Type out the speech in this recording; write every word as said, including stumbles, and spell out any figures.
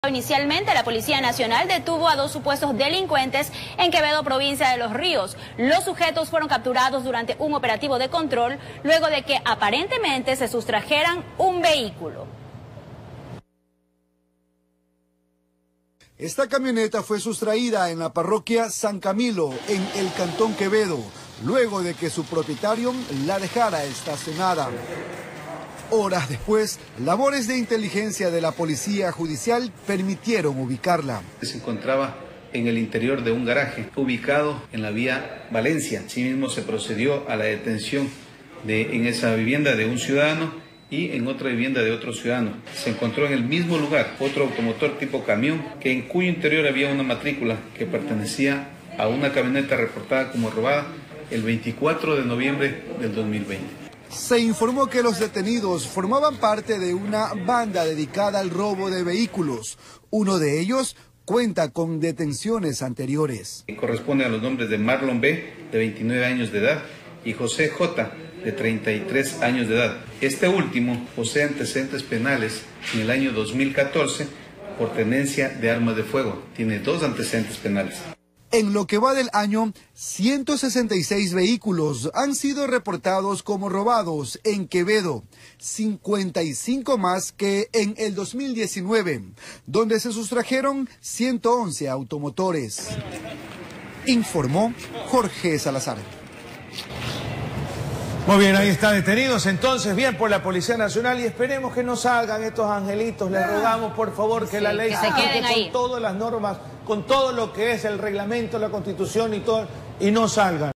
Inicialmente, la Policía Nacional detuvo a dos supuestos delincuentes en Quevedo, provincia de Los Ríos. Los sujetos fueron capturados durante un operativo de control luego de que aparentemente se sustrajeran un vehículo. Esta camioneta fue sustraída en la parroquia San Camilo, en el cantón Quevedo, luego de que su propietario la dejara estacionada. Horas después, labores de inteligencia de la Policía Judicial permitieron ubicarla. Se encontraba en el interior de un garaje ubicado en la vía Valencia. Asimismo, se procedió a la detención de, en esa vivienda de un ciudadano y en otra vivienda de otro ciudadano. Se encontró en el mismo lugar otro automotor tipo camión, que en cuyo interior había una matrícula que pertenecía a una camioneta reportada como robada el veinticuatro de noviembre del dos mil veinte. Se informó que los detenidos formaban parte de una banda dedicada al robo de vehículos. Uno de ellos cuenta con detenciones anteriores. Corresponde a los nombres de Marlon B., de veintinueve años de edad, y José J., de treinta y tres años de edad. Este último posee antecedentes penales en el año dos mil catorce por tenencia de armas de fuego. Tiene dos antecedentes penales. En lo que va del año, ciento sesenta y seis vehículos han sido reportados como robados en Quevedo, cincuenta y cinco más que en el dos mil diecinueve, donde se sustrajeron ciento once automotores. Informó Jorge Salazar. Muy bien, ahí están detenidos entonces, bien por la Policía Nacional, y esperemos que no salgan estos angelitos. Les rogamos por favor que sí, la ley que se queden ahí con todas las normas, con todo lo que es el reglamento, la Constitución y todo, y no salgan.